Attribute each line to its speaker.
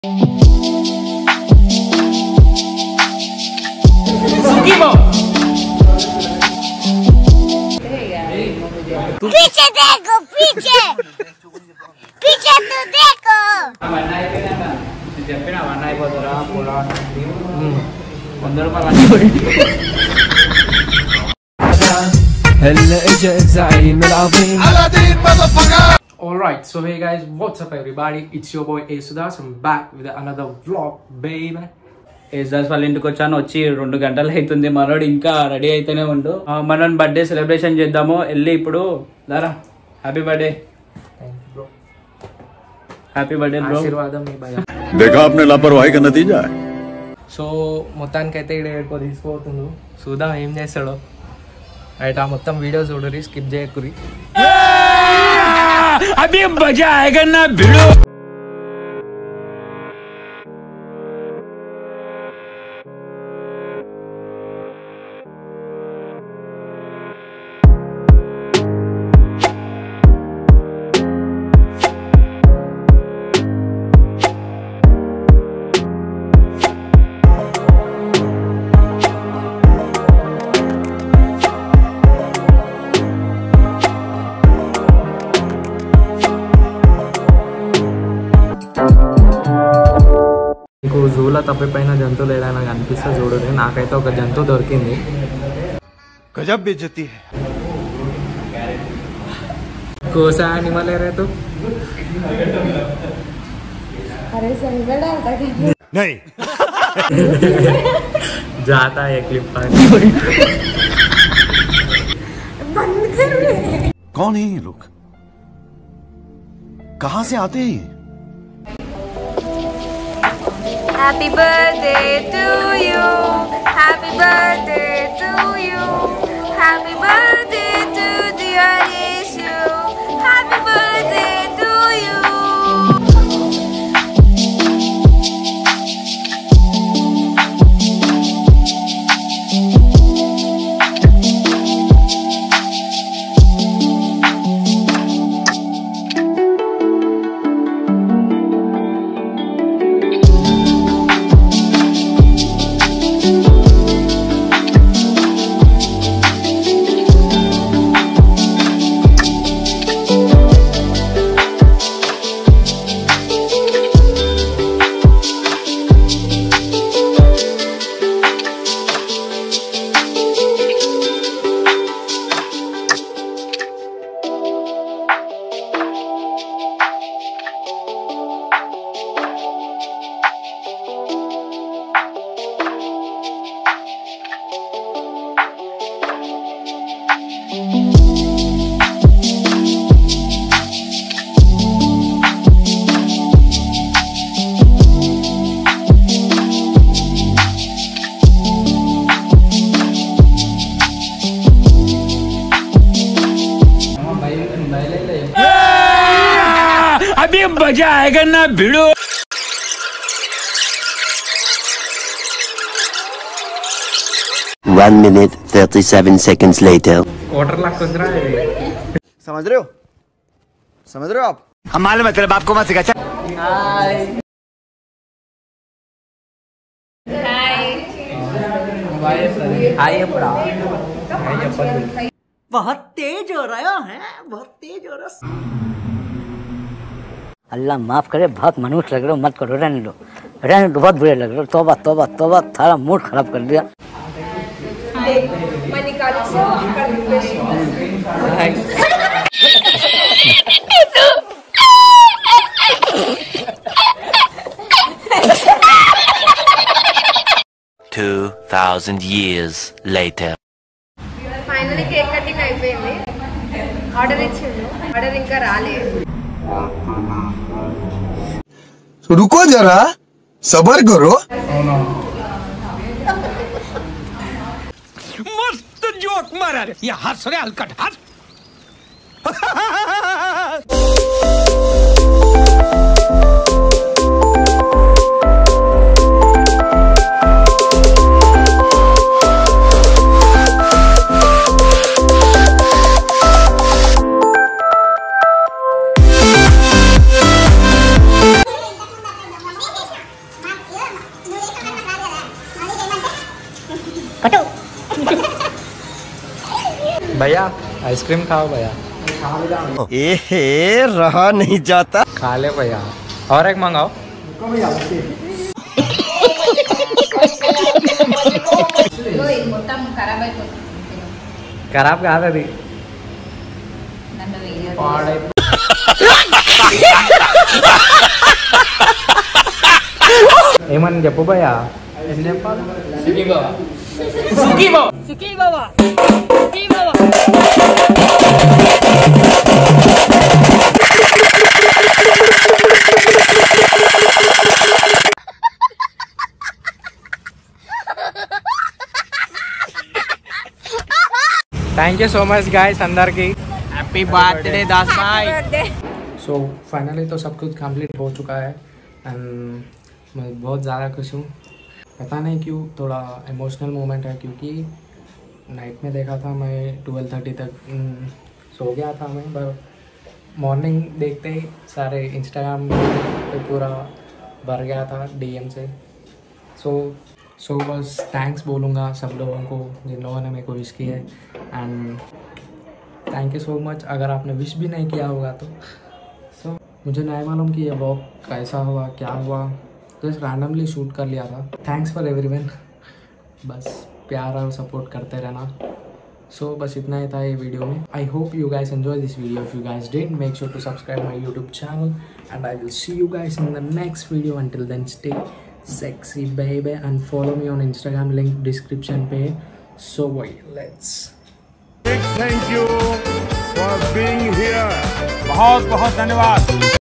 Speaker 1: पीछे देखो, पीछे पीछे तो देखो।
Speaker 2: Alright, so hey guys, what's up everybody? It's your boy Asudas. I'm back with another vlog, baby.
Speaker 3: Yesudas వాళ్ళ ఇంటికి వచ్చాను. వచ్చి 2 గంటలు అవుతుంది. మనోడు ఇంకా రెడీ అయితేనే ఉండు. మనం బర్త్డే సెలబ్రేషన్ చేద్దాము. వెళ్ళి ఇప్పుడు దారా. Happy birthday. Happy birthday bro.
Speaker 2: ఆశీర్వాదం మీ భయ.
Speaker 4: देखा आपने लापरवाही का नतीजा है.
Speaker 2: సో మొత్తానికైతే ఇక్కడ ఏడుకో తీసుకుపోతుండు. చూద్దాం ఏం చేస్తాడో. రైట్, ఆ మొత్తం వీడియో చూడరి, స్కిప్ చేయకురి.
Speaker 3: అభి మజా ఆయేగా నా భిడో.
Speaker 2: మీకు జూలో తప్పిపోయిన జంతువులు ఏదైనా కనిపిస్తే చూడండి. నాకైతే ఒక జంతువు దొరికింది.
Speaker 4: गजब बेइज्जती है.
Speaker 2: కోసా एनिमल है रे तू?
Speaker 1: अरे सही में डालता है
Speaker 4: नहीं.
Speaker 2: जाता है क्लिप पर.
Speaker 1: बंद कर ले.
Speaker 4: कौन है ये लोग? कहाँ से आते हैं?
Speaker 1: Happy birthday to you. Happy birthday to you. Happy birthday to dear Yeshu. Happy birthday to you.
Speaker 3: अभी मजा आएगा ना भिड़ो.
Speaker 5: One minute 37 seconds later.
Speaker 2: वाटर लाक कुंदरा है.
Speaker 4: समझ रहे हो? समझ रहे हो आप?
Speaker 5: हम मालूम है तेरे बाप को मत सिखा.
Speaker 2: हाय अपना.
Speaker 6: बहुत तेज हो रहा है, बहुत तेज हो रहा.
Speaker 7: अल्लाह माफ करे, बहुत मनुष्य लग रहे हो, मत करो, रहने दो, बहुत बुरे लग रहे हो. तौबा तौबा तौबा, थारा मूड खराब कर दिया.
Speaker 1: मैं निकालू से कर request.
Speaker 5: 2000 years later.
Speaker 1: Finally cake cutting అయిపోయింది. ఆర్డర్ ఇచ్చిండు, ఆర్డర్ ఇంకా రాలే.
Speaker 8: रुको जरा, सबर करो.
Speaker 3: मस्त जोक मारा रे. ये हंस रे हलकट हंस.
Speaker 2: भैया आइसक्रीम खाओ भैया।
Speaker 4: ए रहा नहीं जाता।
Speaker 2: खा ले भैया, और एक मंगाओ। खराब కాదది ఏమని చెప్పు భయ్యా? ఏం చెప్పాలి? Thank you so much guys అందరికి।
Speaker 3: हैप्पी बर्थडे दास भाई।
Speaker 2: सो फाइनली तो सब कुछ कंप्लीट हो चुका है एंड मैं बहुत ज़्यादा खुश हूँ। पता नहीं क्यों थोड़ा इमोशनल मोमेंट है, क्योंकि नाइट में देखा था मैं 12:30 तक सो गया था मैं, पर मॉर्निंग देखते ही सारे इंस्टाग्राम पे पूरा भर गया था DM से। सो बस थैंक्स बोलूँगा सब लोगों को जिन लोगों ने मेरे को विश किया है, and thank you so much. अगर आपने विश भी नहीं किया होगा तो मुझे नहीं मालूम कि ये व्लॉग कैसा हुआ क्या हुआ, तो इस रैंडमली शूट कर लिया था। थैंक्स फॉर एवरीवन, बस प्यार और सपोर्ट करते रहना। सो बस इतना ही था ये वीडियो में। I hope you guys enjoy this video. If you guys did, make sure to subscribe my YouTube channel and I will see you guys in the next video. Until then stay sexy baby and follow me on Instagram, link description पे। So wait, let's
Speaker 9: Thank you for being here. बहुत बहुत धन्यवाद।